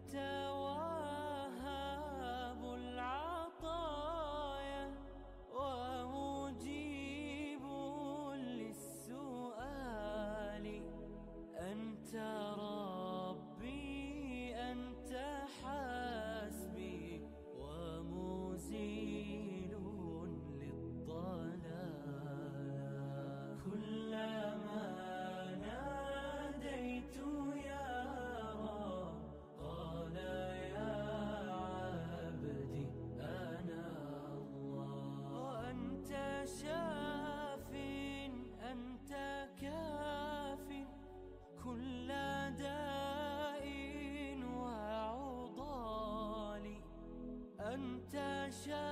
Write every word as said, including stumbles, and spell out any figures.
أنت وهاب العطايا ومجيب للسؤال. أنت ربي أنت حسبي ومزيل للضلال. كلما ناديت يا رب قال يا عبدي أنا الله. وأنت شاف أنت كاف كل داء وعضال. أنت شاف